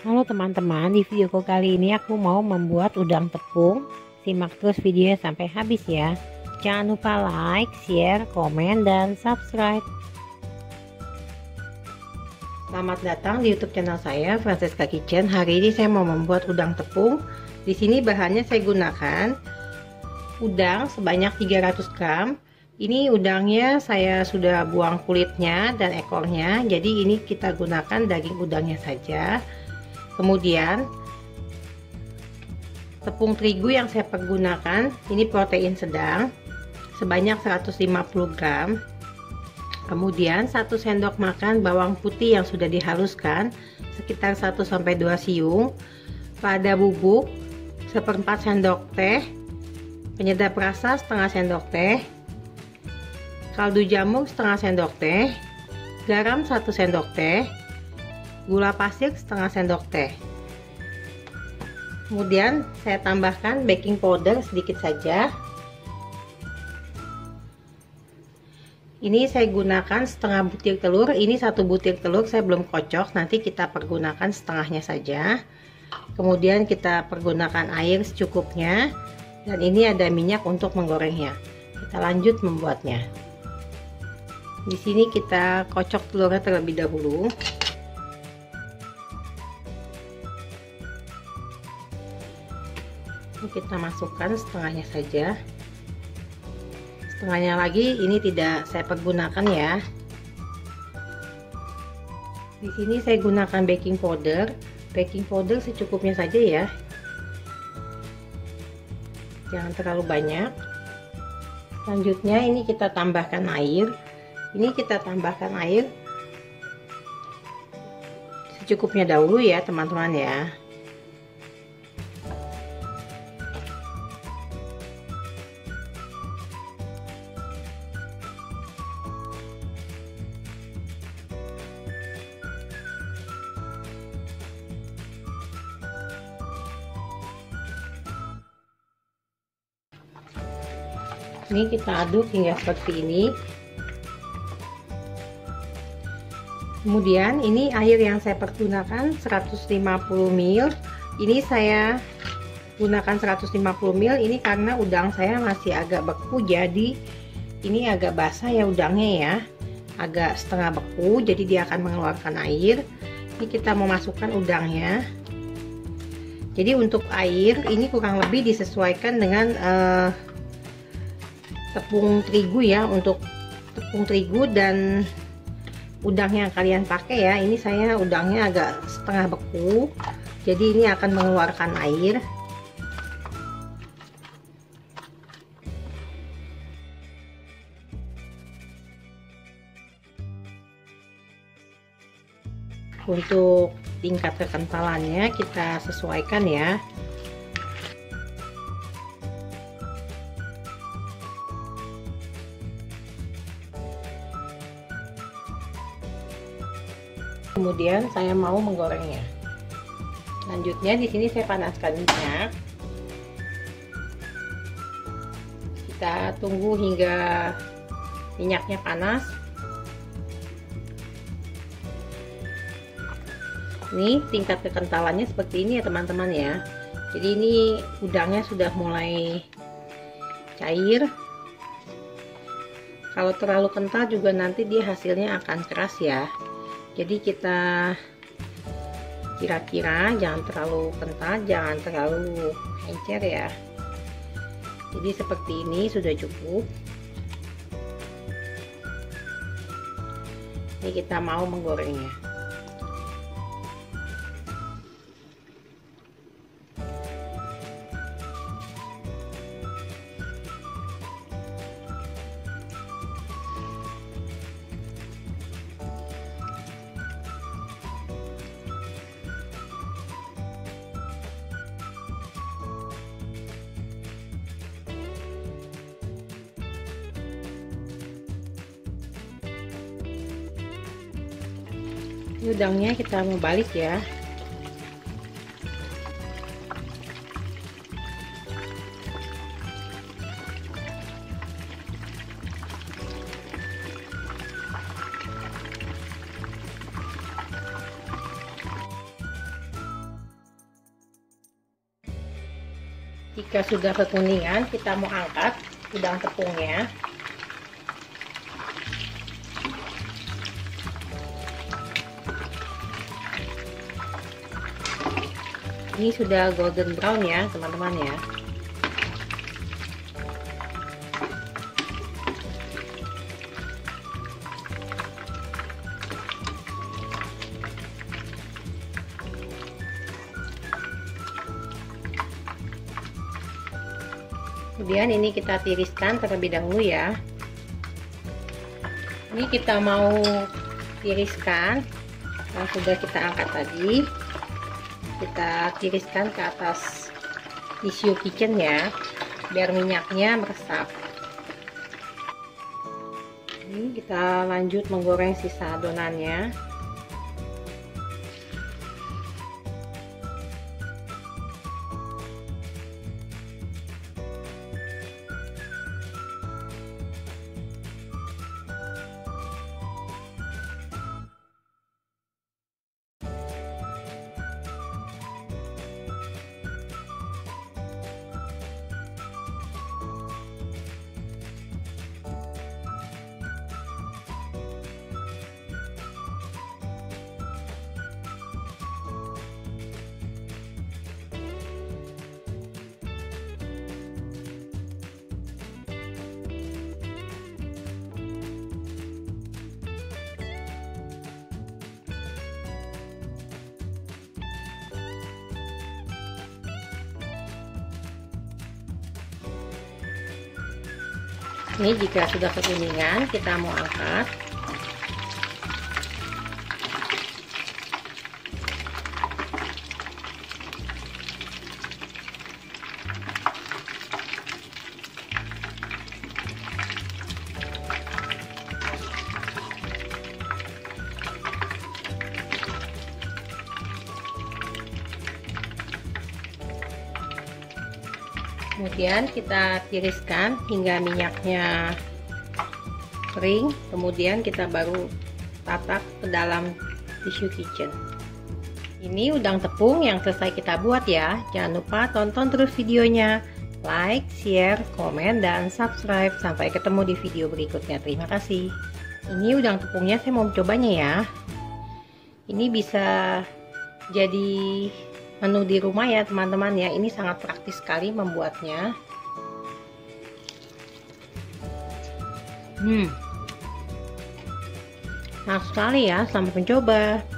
Halo teman-teman, di videoku kali ini aku mau membuat udang tepung. Simak terus videonya sampai habis ya. Jangan lupa like, share, komen, dan subscribe. Selamat datang di YouTube channel saya, Francesca Kitchen. Hari ini saya mau membuat udang tepung. Di sini bahannya saya gunakan udang sebanyak 300 gram. Ini udangnya saya sudah buang kulitnya dan ekornya. Jadi ini kita gunakan daging udangnya saja. Kemudian tepung terigu yang saya pergunakan ini protein sedang sebanyak 150 gram. Kemudian 1 sendok makan bawang putih yang sudah dihaluskan sekitar 1-2 siung, lada bubuk 1/4 sendok teh, penyedap rasa setengah sendok teh, kaldu jamur setengah sendok teh, garam 1 sendok teh, gula pasir setengah sendok teh. Kemudian saya tambahkan baking powder sedikit saja. Ini saya gunakan setengah butir telur. Ini 1 butir telur saya belum kocok, nanti kita pergunakan setengahnya saja. Kemudian kita pergunakan air secukupnya, dan ini ada minyak untuk menggorengnya. Kita lanjut membuatnya. Di sini kita kocok telurnya terlebih dahulu. Ini kita masukkan setengahnya saja. Setengahnya lagi ini tidak saya pergunakan ya. Di sini saya gunakan baking powder. Baking powder secukupnya saja ya. Jangan terlalu banyak. Selanjutnya ini kita tambahkan air. Ini kita tambahkan air secukupnya dahulu ya teman-teman ya. Ini kita aduk hingga seperti ini. Kemudian ini air yang saya pergunakan 150 ml. Ini saya gunakan 150 ml ini karena udang saya masih agak beku, jadi ini agak basah ya udangnya ya. Agak setengah beku, jadi dia akan mengeluarkan air. Ini kita mau masukkan udangnya. Jadi untuk air ini kurang lebih disesuaikan dengan tepung terigu ya. Untuk tepung terigu dan udang yang kalian pakai ya, ini saya udangnya agak setengah beku, jadi ini akan mengeluarkan air. Untuk tingkat kekentalannya kita sesuaikan ya. Kemudian saya mau menggorengnya. Selanjutnya di sini saya panaskan minyak. Kita tunggu hingga minyaknya panas. Ini tingkat kekentalannya seperti ini ya teman-teman ya. Jadi ini udangnya sudah mulai cair. Kalau terlalu kental juga nanti dia hasilnya akan keras ya. Jadi kita kira-kira jangan terlalu kental, jangan terlalu encer ya. Jadi seperti ini sudah cukup. Ini kita mau menggorengnya. Udangnya kita mau balik ya. Jika sudah kekuningan, kita mau angkat udang tepungnya. Ini sudah golden brown ya teman-teman ya. Kemudian ini kita tiriskan terlebih dahulu ya. Ini kita mau tiriskan yang sudah kita angkat tadi. Kita tiriskan ke atas tisu kitchen ya, biar minyaknya meresap. Ini kita lanjut menggoreng sisa adonannya. Ini jika sudah kekuningan, kita mau angkat. Kemudian kita tiriskan hingga minyaknya kering, kemudian kita baru tatak ke dalam tisu kitchen. Ini udang tepung yang selesai kita buat ya. Jangan lupa tonton terus videonya, like, share, komen, dan subscribe. Sampai ketemu di video berikutnya. Terima kasih. Ini udang tepungnya saya mau cobanya ya. Ini bisa jadi menu di rumah ya teman-teman ya. Ini sangat praktis sekali membuatnya. Enak sekali ya. Selamat mencoba.